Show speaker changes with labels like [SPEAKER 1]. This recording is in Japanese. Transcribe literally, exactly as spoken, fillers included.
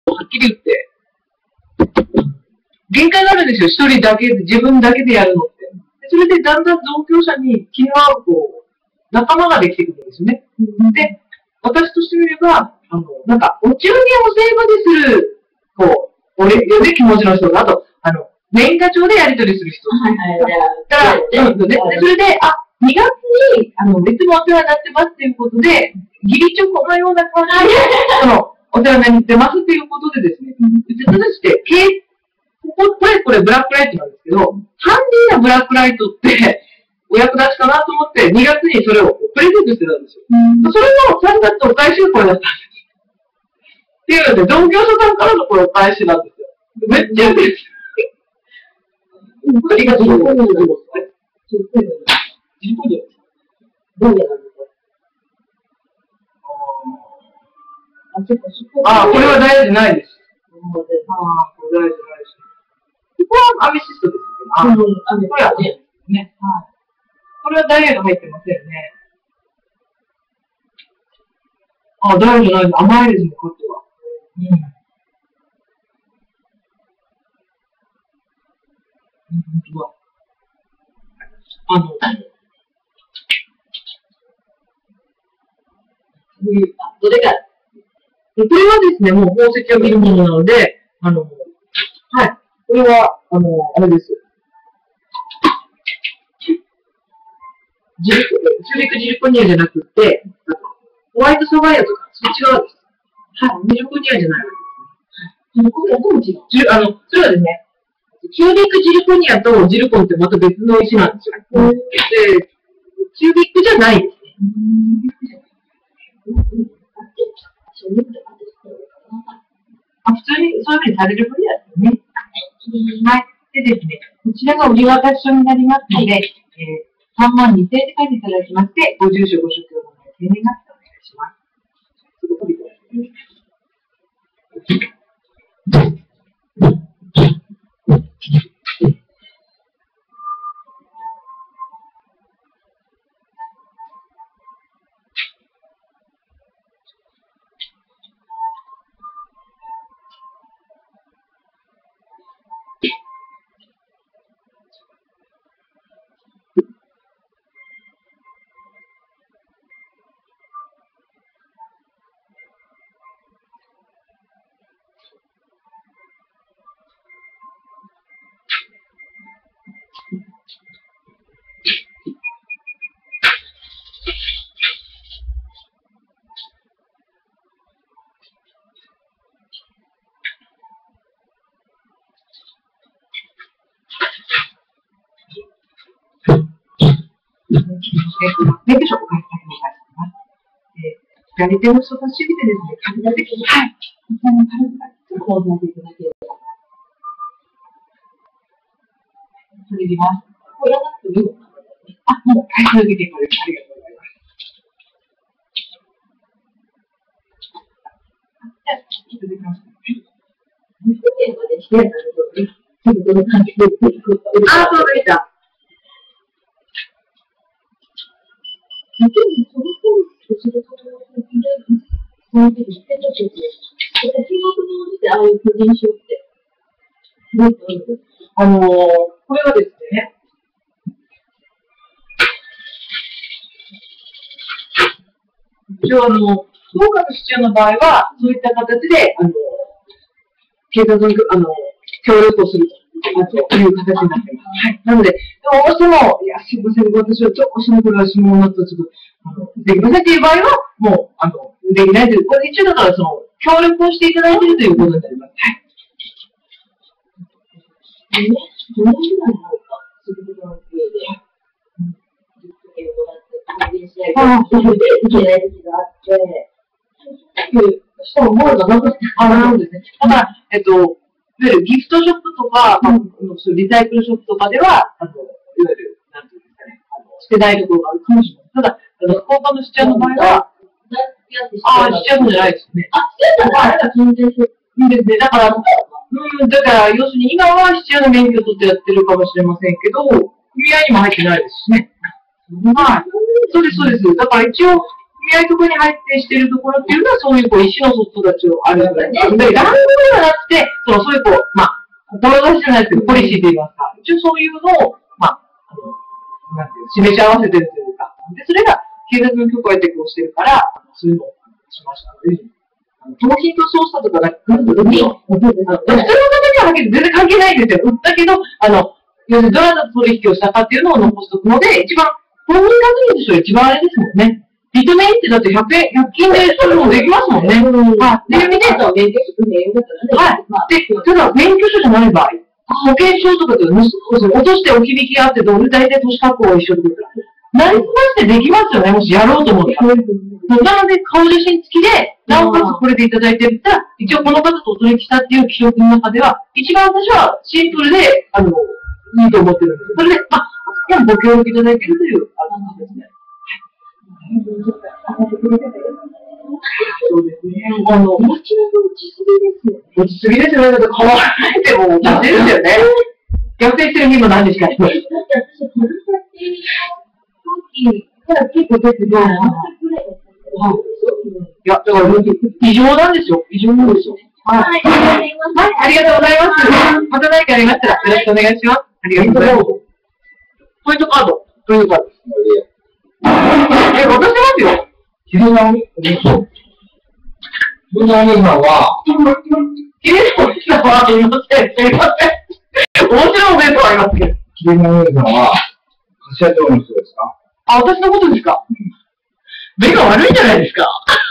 [SPEAKER 1] はっきり言って、限界があるんですよ。一人だけで、自分だけでやるのって。それでだんだん同業者に気の合う、こう、仲間ができてくるんですよね。で、私としてみれば、あの、なんか、お中元を成分でする、こう、俺、で、気持ちの人が、あと、あの、年賀状でやり取りする人。はいはいはい。だから、うん、で、それで、あ、にがつに、あの、別のお世話になってますっていうことで、義理チョコのような感じで、その、お世話になってますっていうことでですね、実はして、ここ、これ、これブラックライトなんですけど、ハンディなブラックライトって、お役立ちかなと思って、にがつにそれをプレゼントしてたんですよ。それのさんがつお返しがこれだったんです。っていうので、同業者さんからのこれお返しなんですよ。めっちゃ嬉しい。ありがとうございます。自己量。どうやるんですか？ああ、これは大事ないです。ああ、これ大事ないです。これはアメシストですけど、あ、これはね、ね、はい。これはダイヤが入ってませんね。あ、ダイヤじゃないの、甘いですね、こっちは。うん。本当だ。あの、どれか。これはですね、もう宝石を見るものなので、あの、はい。これは、あの、あれです。ジルコ、チューリックジルコニアじゃなくて、ホワイトサファイアとか、そっち側です。はい。ジルコニアじゃないわけですね。これはどう違う？ジル、あの、それはですね、キュービックジルコニアとジルコンってまた別の石なんですよ。で、キュービックじゃないですね。あ、普通にそういうふうにされる分野ですね。はい。でですね、こちらが売り渡し書になりますので、えー、さんまんにせんえんで書いていただきまして、ご住所、ご職業の生年月日お願いします。ちょっと飛び込みます。免許証をお返し先にお願いします。左手を人差し指でですね、軽く的に、はい。こちらの軽くこう押さえていただければ。それでます。これやらなくてもいいのかな？あ、もう、はい、続けてくれてありがとうございます。じゃあ、続きます。にせんえんまでしてやったらどうですか？仕事の関係で。あ、そうでした。その仕事の先で、そういう一点だけで、仕事に応じてああいう個人証って、どういうことですか？あのー、これはですね、一応あの、福岡の市長の場合は、そういった形で、あの、警察に、あの、協力をするという形になっています。はい。なので、どうしても、いや、すみません、私はちょっとしなくらしものと、ちょっと、あの、できませんっていう場合は、もう、あの、できないという、これ一応だから、その、協力をしていただいているということになります。はい。え、どのぐらいなのか、仕事の上で、ああ、そうで、いけない時があって、しかも、もうがなくて、あ、なるんですね。ただ、えっと、いわゆるギフトショップとか、うん、リサイクルショップとかでは、あの、いわゆる、なんていうんですかね、あの、捨てないところがあるかもしれない。ただ、あの、福岡の市長の場合は、ああ、市長じゃないですね。あ、市長のあれが禁止です。いいですね。だから、うん、だから、要するに今は市長の免許を取ってやってるかもしれませんけど、組合にも入ってないですしね。はい。そうです、そうです。だから一応、 組合とかに入ってしてるところっていうのは、そういうこう意思の疎通たちをあるんだよね。で、ランドではなくて、そのそういうこう、まあ、志じゃないですけど、ポリシーと言いますか、一応そういうのを、まあ、あの、なんていう、示し合わせてるというか、で、それが警察の許可を得てこうしてるから、そういうのをしましたので、盗品と捜査とかが来るときに、普通の方にははっきり全然関係ないんですよ。だけど、あの、要するにどなたと取引をしたかっていうのを残しておくので、一番、本人確認としては一番あれですもんね。認めってだってひゃくえん、ひゃく均でそれもできますもんね。はい。で、見てと、免許証不明だったらね。はい。で、ただ、免許証じゃない場合、保険証とかで落として置き引きがあって、どれ大体都市確保を一緒でください。なりすましてできますよね、もしやろうと思ったら。なので、顔写真付きで、なおかつこれでいただいてるったら、一応この方とお取引したっていう記憶の中では、一番私はシンプルで、あの、いいと思ってるんです。それで、まあ、ご協力いただいているという、あの、ですね。そうですね。あの、落ちすぎですよ。落ちすぎですよね。だって変わらないでも、落ちですよね。逆転してる日も何日かあります。だって私、これだけ、結構出てる。いや、だから、異常なんですよ。異常なんですよ。はい。はい、ありがとうございます。また何かありましたら、よろしくお願いします。ありがとうございます。ポイントカード。ポイントカード。え、渡してますよ。
[SPEAKER 2] 昼のお姉さん。昼のお姉さんは、
[SPEAKER 1] 昼のお姉さんは、すいません。すいません。面白いお弁当ありますけど。
[SPEAKER 2] 昼のお姉さんは、柏町の人ですか？
[SPEAKER 1] あ、私のことですか？目が悪いんじゃないですか？